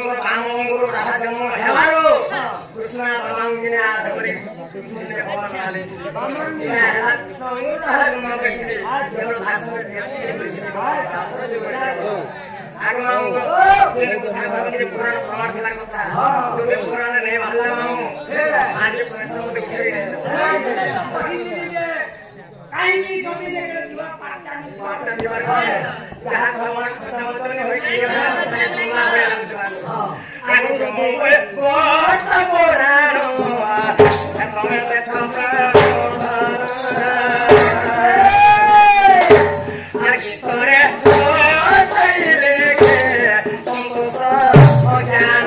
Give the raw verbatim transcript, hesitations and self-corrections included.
कृष्णଙ୍କ କାମଗୁରୁ ରାଧା ଜନ୍ମ ହେବାରୁ କୃଷ୍ଣ ବାବାଙ୍ଗିନେ ଆଦରି କୃଷ୍ଣने और माले ହେଲା କୃଷ୍ଣଙ୍କୁ ରାଧା ଜନ୍ମ କରିଥିଲେ କେବଳ ଦାସରେ ଛାତ୍ର ଯୋଗ ଆଗମାନଙ୍କୁ ଯେନେ କଥା ଭାବିଲେ ପୁରାଣ ପ୍ରମାଣ ଥିଲା କଥା ଯଦି ପୁରାଣ ନେଇ ବାହାରିଲା ମାମୁ ଆଜି ପରିଶ୍ରମ ଦେଖିବେ କାହିଁକି ଜମି ଦେଖେ ଯିବା ପାଚାନି ପାଚା ଯିବାର ଯାହା ଭଗବାନ କଥା ମତନେ ହୋଇ ଗଲା ତାହା ଶୁଣିଲା ଭଳିଆ ଲାଗୁଛି ଆଗକୁ ମୁଁ କୋଟ ପୁରାଣ ତମେ ଦେଖ ଆଗିତରେ ସଇଲେ କେ ସନ୍ତୋଷ ଜ୍ଞାନ